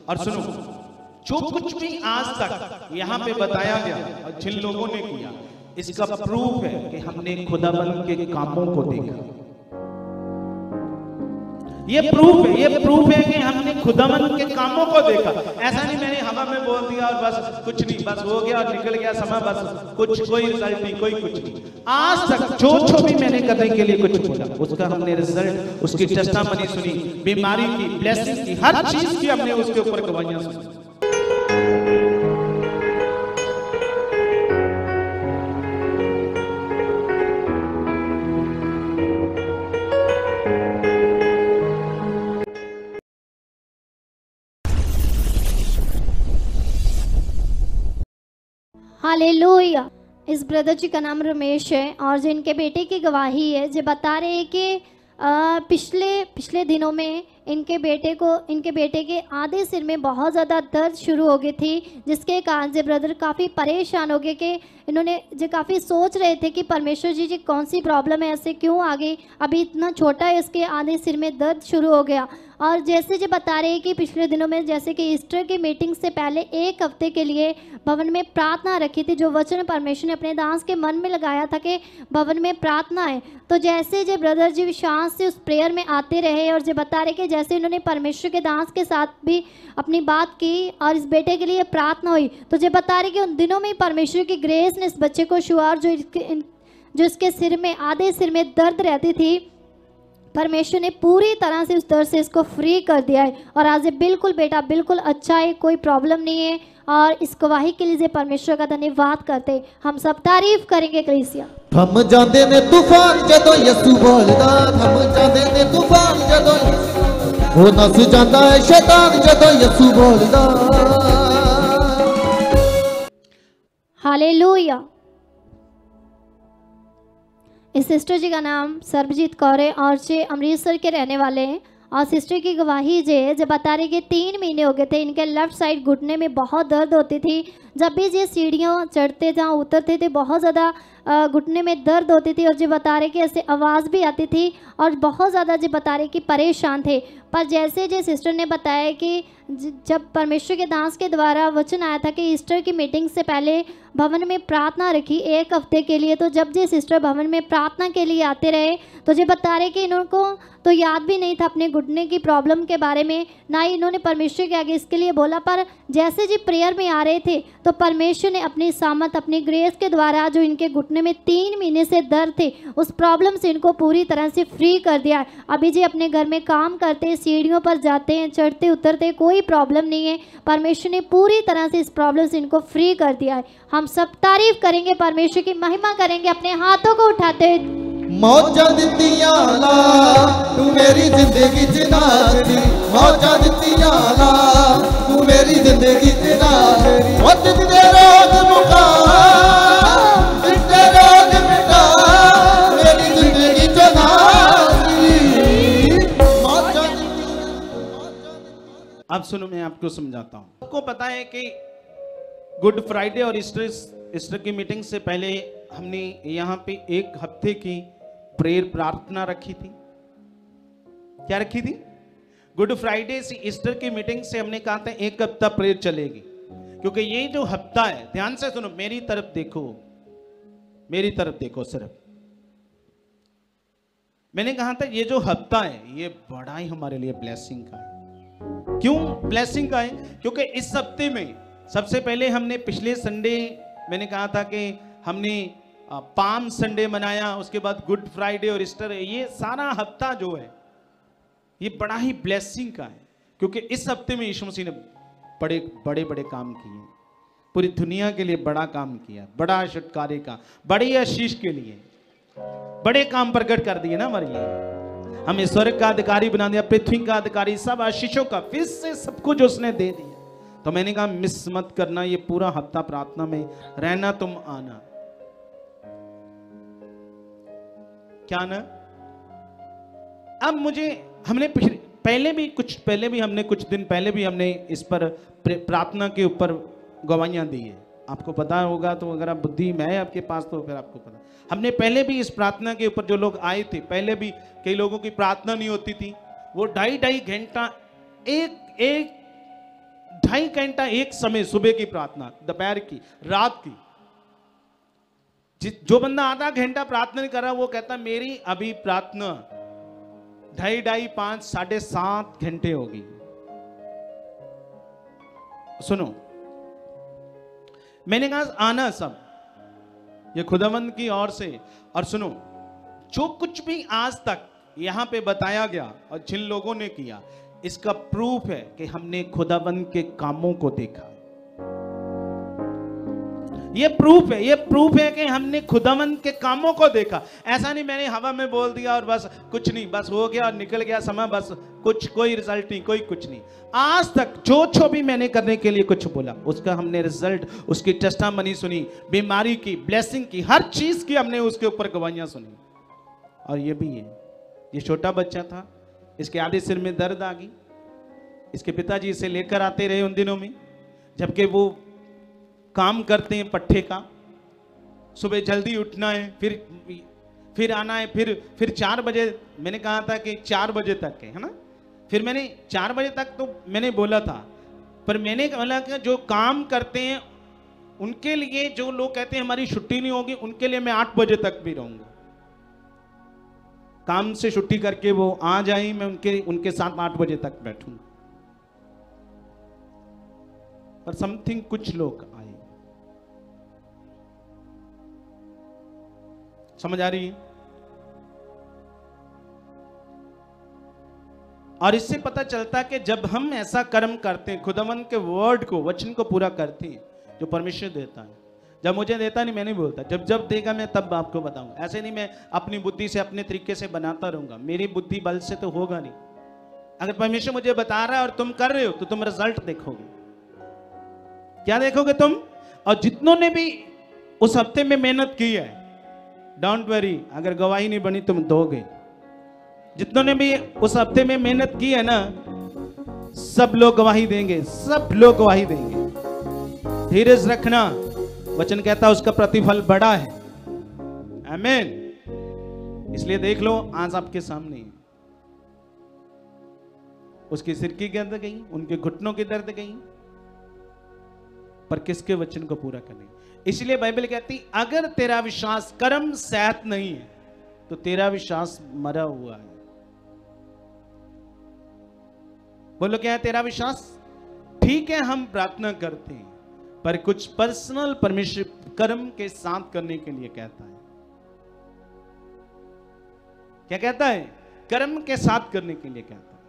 और सुनो, जो कुछ भी आज तक यहाँ पे बताया गया और जिन लोगों ने किया, इसका प्रूफ है कि हमने खुदाबंद के कामों को देखा। ये प्रूफ है कि हमने खुदाबंद के कामों को देखा। ऐसा नहीं मैंने हवा में बोल दिया और बस कुछ नहीं, बस हो गया और निकल गया समय, बस कुछ कोई रिजल्ट नहीं, कोई कुछ नहीं। आज तक जो भी मैंने करने के लिए कुछ बोला, उसका हमने रिजल्ट, उसकी टेस्टामनी सुनी, बीमारी की, ब्लेसिंग की, हर चीज की हमने उसके ऊपर गवाहियां सुनी। हालेलुया। इस ब्रदर जी का नाम रमेश है और जिनके बेटे की गवाही है, जो बता रहे हैं कि पिछले दिनों में इनके बेटे के आधे सिर में बहुत ज़्यादा दर्द शुरू हो गई थी, जिसके कारण से ब्रदर काफ़ी परेशान हो गए कि इन्होंने जो काफ़ी सोच रहे थे कि परमेश्वर जी कौन सी प्रॉब्लम है, ऐसे क्यों आ गई, अभी इतना छोटा है, इसके आधे सिर में दर्द शुरू हो गया। और जैसे जो बता रहे हैं कि पिछले दिनों में जैसे कि ईस्टर की मीटिंग से पहले 1 हफ्ते के लिए भवन में प्रार्थना रखी थी, जो वचन परमेश्वर ने अपने दास के मन में लगाया था कि भवन में प्रार्थना है। तो जैसे जो ब्रदर जी विश्वास से उस प्रेयर में आते रहे और जो बता रहे कि जैसे उन्होंने परमेश्वर के दास के साथ भी अपनी बात की और इस बेटे के लिए प्रार्थना हुई, तो जो बता रहे कि उन दिनों में परमेश्वर की ग्रेस ने इस बच्चे को छुआ और जो इसके सिर में आधे सिर में दर्द रहती थी, परमेश्वर ने पूरी तरह से उस दर्द से इसको फ्री कर दिया है और आज बिल्कुल बेटा बिल्कुल अच्छा है, कोई प्रॉब्लम नहीं है। और इस गवाही के लिए परमेश्वर का धन्यवाद करते, हम सब तारीफ करेंगे कलीसिया। थम जाते ने तूफान जदों यसू बोलदा, थम जाते ने तूफान जदों वो नस जाता है शैतान जदों यसू बोलदा। हालेलुया। इस सिस्टर जी का नाम सरबजीत कौर है और ये अमृतसर के रहने वाले हैं। और सिस्टर की गवाही जो बता रही कि 3 महीने हो गए थे, इनके लेफ्ट साइड घुटने में बहुत दर्द होती थी। जब भी ये सीढ़ियाँ चढ़ते जहाँ उतरते थे बहुत ज़्यादा घुटने में दर्द होती थी और जो बता रहे कि ऐसे आवाज़ भी आती थी और बहुत ज़्यादा जो बता रहे कि परेशान थे। पर जैसे जो सिस्टर ने बताया कि जब परमेश्वर के दास के द्वारा वचन आया था कि ईस्टर की मीटिंग से पहले भवन में प्रार्थना रखी 1 हफ्ते के लिए, तो जब ये सिस्टर भवन में प्रार्थना के लिए आते रहे तो जो बता रहे कि इनको तो याद भी नहीं था अपने घुटने की प्रॉब्लम के बारे में, ना ही इन्होंने परमेश्वर के आगे इसके लिए बोला। पर जैसे जी प्रेयर में आ रहे थे तो परमेश्वर ने अपनी सामर्थ, अपनी ग्रेस के द्वारा जो इनके घुटने में 3 महीने से दर्द थे, उस प्रॉब्लम से इनको पूरी तरह से फ्री कर दिया। अभी जी अपने घर में काम करते, सीढ़ियों पर जाते हैं, चढ़ते उतरते, कोई प्रॉब्लम नहीं है। परमेश्वर ने पूरी तरह से इस प्रॉब्लम से इनको फ्री कर दिया है। हम सब तारीफ करेंगे, परमेश्वर की महिमा करेंगे, अपने हाथों को उठाते हुए। मौजा दित्तियां ला तू मेरी जिंदगी च नारी, मौजा दित्तियां ला तू मेरी जिंदगी च नारी। ओ तेरे रोग मुका, तेरे रोग मिटा, मेरी जिंदगी च नारी, मौजा अब सुनो, मैं आपको समझाता हूँ। आपको पता है कि गुड फ्राइडे और ईस्टर की मीटिंग से पहले हमने यहाँ पे 1 हफ्ते की प्रेयर प्रार्थना रखी थी। क्या रखी थी? गुड फ्राइडे से ईस्टर की मीटिंग से हमने कहा था 1 हफ्ता प्रेयर चलेगी, क्योंकि ये जो हफ्ता है, ध्यान से सुनो, मेरी तरफ देखो, मेरी तरफ देखो सिर्फ। मैंने कहा था ये जो हफ्ता है ये बड़ा ही हमारे लिए ब्लेसिंग का है। क्यों ब्लेसिंग का है? क्योंकि इस हफ्ते में सबसे पहले हमने पिछले संडे मैंने कहा था कि हमने पाम संडे मनाया, उसके बाद गुड फ्राइडे और ईस्टर है। ये सारा हफ्ता जो है ये बड़ा ही ब्लेसिंग का है, क्योंकि इस हफ्ते में यीशु मसीह ने बड़े बड़े काम किए, पूरी दुनिया के लिए बड़ा काम किया, बड़ा छुटकारे का, बड़ी आशीष के लिए बड़े काम प्रकट कर दिए ना हमारे लिए। हमें स्वर्ग का अधिकारी बना दिया, पृथ्वी का अधिकारी, सब आशीषों का फिर से सब कुछ उसने दे दिया। तो मैंने कहा मिस मत करना, ये पूरा हफ्ता प्रार्थना में रहना, तुम आना। क्या ना? अब मुझे हमने पहले भी कुछ दिन पहले भी हमने इस पर प्रार्थना के ऊपर गवाहियां दी है। आपको पता होगा, तो अगर आप बुद्धि में है आपके पास तो फिर आपको पता। हमने पहले भी इस प्रार्थना के ऊपर जो लोग आए थे, पहले भी कई लोगों की प्रार्थना नहीं होती थी, वो 2.5 घंटा 2.5 घंटा एक समय, सुबह की प्रार्थना, दोपहर की, रात की। जो बंदा आधा घंटा प्रार्थना नहीं कर रहा, वो कहता मेरी अभी प्रार्थना 2.5, 5, 7.5 घंटे होगी। सुनो, मैंने कहा आना सब ये खुदावंद की ओर से। और सुनो, जो कुछ भी आज तक यहां पे बताया गया और जिन लोगों ने किया, इसका प्रूफ है कि हमने खुदावंद के कामों को देखा। ये प्रूफ है, ये प्रूफ है कि हमने खुदावंद के कामों को देखा। ऐसा नहीं मैंने हवा में बोल दिया और बस कुछ नहीं, बस हो गया और निकल गया समय, बस कुछ कोई रिजल्ट नहीं, कोई कुछ नहीं। आज तक जो भी मैंने करने के लिए कुछ बोला, उसका हमने रिजल्ट, उसकी टेस्टामनी सुनी, बीमारी की, ब्लेसिंग की, हर चीज की हमने उसके ऊपर गवाहियां सुनी। और ये भी है, ये छोटा बच्चा था, इसके आधे सिर में दर्द आ गई, इसके पिताजी इसे लेकर आते रहे उन दिनों में, जबकि वो काम करते हैं पट्टे का, सुबह जल्दी उठना है, फिर आना है, फिर 4 बजे, मैंने कहा था कि 4 बजे तक है ना, फिर मैंने 4 बजे तक तो मैंने बोला था, पर मैंने बोला कि जो काम करते हैं उनके लिए, जो लोग कहते हैं हमारी छुट्टी नहीं होगी, उनके लिए मैं 8 बजे तक भी रहूंगा। काम से छुट्टी करके वो आ जाए, मैं उनके साथ 8 बजे तक बैठूंगा। पर समथिंग कुछ लोग आए, समझ आ रही है? और इससे पता चलता है कि जब हम ऐसा कर्म करते हैं, खुदावंद के वर्ड को, वचन को पूरा करते हैं, जो परमेश्वर देता है, जब मुझे देता नहीं, मैं नहीं बोलता, जब देगा मैं तब आपको बताऊंगा। ऐसे नहीं मैं अपनी बुद्धि से, अपने तरीके से बनाता रहूंगा, मेरी बुद्धि बल से तो होगा नहीं। अगर परमेश्वर मुझे बता रहा है और तुम कर रहे हो, तो तुम रिजल्ट देखोगे। क्या देखोगे तुम? और जितनों ने भी उस हफ्ते में मेहनत की है, डोंट वरी, अगर गवाही नहीं बनी तुम दोगे। जितनों ने भी उस हफ्ते में मेहनत की है ना, सब लोग गवाही देंगे, सब लोग गवाही देंगे। धीरज रखना, वचन कहता है उसका प्रतिफल बड़ा है। आमीन। इसलिए देख लो, आज आपके सामने उसके सिर की दर्द गई, उनके घुटनों की दर्द गई, पर किसके वचन को पूरा करने। इसलिए बाइबल कहती, अगर तेरा विश्वास कर्म सहित नहीं है तो तेरा विश्वास मरा हुआ है। बोलो क्या है तेरा विश्वास? ठीक है, हम प्रार्थना करते हैं, पर कुछ पर्सनल परमेश्वर कर्म के साथ करने के लिए कहता है। क्या कहता है? कर्म के साथ करने के लिए कहता है।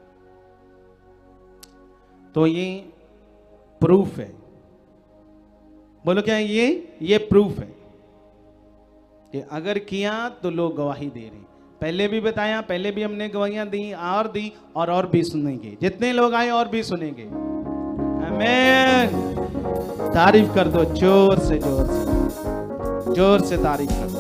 तो ये प्रूफ है। बोलो क्या है ये प्रूफ है कि अगर किया तो लोग गवाही दे रहे हैं। पहले भी बताया, पहले भी हमने गवाहियां दी और भी सुनेंगे, जितने लोग आए और भी सुनेंगे। आमीन। तारीफ कर दो जोर से तारीफ कर दो।